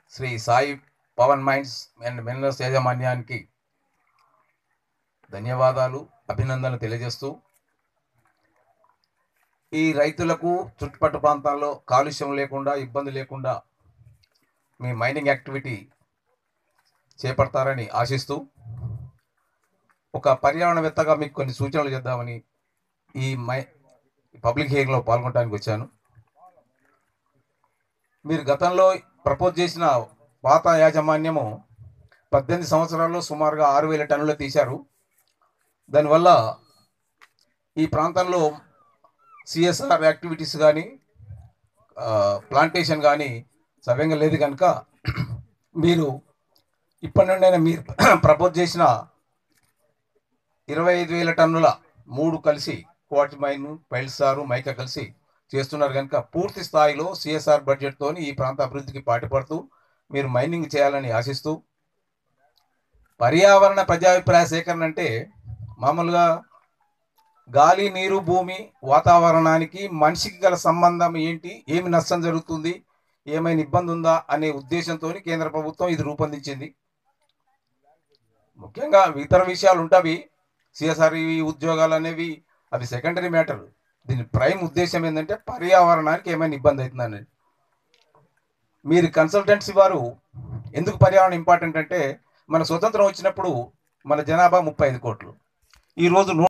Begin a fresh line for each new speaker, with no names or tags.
Shri Sai Pavan mines and minerals యాజమాన్యానికి ధన్యవాదాలు, అభినందనలు తెలియజేస్తూ, ఈ రైతులకు చుట్టుపక్కల ప్రాంతాల్లో కాలుష్యం లేకుండా, ఇబ్బంది లేకుండా మీ మైనింగ్ యాక్టివిటీ చేపడతారని ఆశిస్తూ, ఒక పర్యావరణవేత్తగా మీకు కొన్ని సూచనలు చేద్దామని ఈ పబ్లిక్ హియరింగ్లో పాల్గొనడానికి వచ్చాను. మీరు గతంలో ప్రపోజ్ చేసిన పాత యాజమాన్యము 18 సంవత్సరాల్లో సుమారుగా 6,000 టన్నులు తీశారు. దానివల్ల ఈ ప్రాంతంలో సిఎస్ఆర్ యాక్టివిటీస్ కానీ ప్లాంటేషన్ కానీ సవ్యంగా లేదు కనుక మీరు ఇప్పటి నుండైనా మీరు ప్రపోజ్ చేసిన 25,000 టన్నుల 3 కలిసి క్వార్ట్జ్ మైన్, పైల్సారు, మైకా కలిసి చేస్తున్నారు కనుక పూర్తి స్థాయిలో సిఎస్ఆర్ బడ్జెట్తో ఈ ప్రాంత అభివృద్ధికి పాటుపడుతూ మీరు మైనింగ్ చేయాలని ఆశిస్తూ, పర్యావరణ ప్రజాభిప్రాయ సేకరణ అంటే మామూలుగా గాలి, నీరు, భూమి, వాతావరణానికి మనిషికి గల సంబంధం ఏంటి, ఏమి నష్టం జరుగుతుంది, ఏమైనా ఇబ్బంది ఉందా అనే ఉద్దేశంతో కేంద్ర ప్రభుత్వం ఇది రూపొందించింది. ముఖ్యంగా ఇతర విషయాలు ఉంటాయి, సిఎస్ఆర్ ఉద్యోగాలు అనేవి అవి సెకండరీ మ్యాటర్. దీని ప్రైమ్ ఉద్దేశం ఏంటంటే పర్యావరణానికి ఏమైనా ఇబ్బంది అవుతుందని. మీరు కన్సల్టెన్సీ వారు ఎందుకు పర్యావరణం ఇంపార్టెంట్ అంటే, మన స్వతంత్రం వచ్చినప్పుడు మన జనాభా 35 కోట్లు, ఈరోజు